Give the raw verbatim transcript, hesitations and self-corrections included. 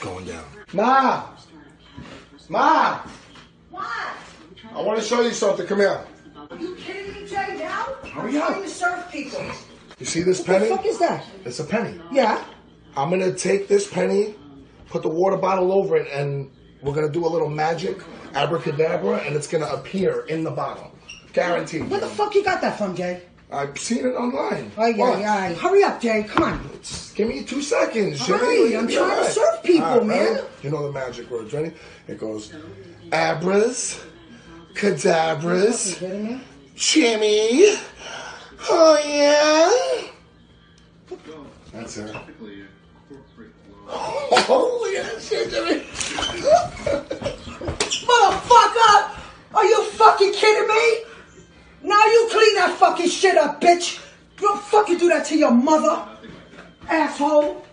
going down. Ma! Ma! What? I want to show you something. Come here. Are you kidding me, Jay, now? Hurry I'm up. trying to serve people. You see this What penny? the fuck is that? It's a penny. Yeah. I'm going to take this penny, put the water bottle over it, and we're going to do a little magic, abracadabra, and it's going to appear in the bottle. Guaranteed. Where the fuck you got that from, Jay? I've seen it online. Oh, yeah, What? yeah. Hurry up, Jay. Come on. Just give me two seconds, Jimmy. Hurry, I'm You'll be trying to all right. serve people, All right, man. ready? You know the magic words. Ready? It goes, abras, cadabras, You kidding me? Jimmy. Oh, yeah. That's it. Holy shit, Jimmy. Motherfucker! Are you fucking kidding me? Now you clean that fucking shit up, bitch. You don't fucking do that to your mother, asshole.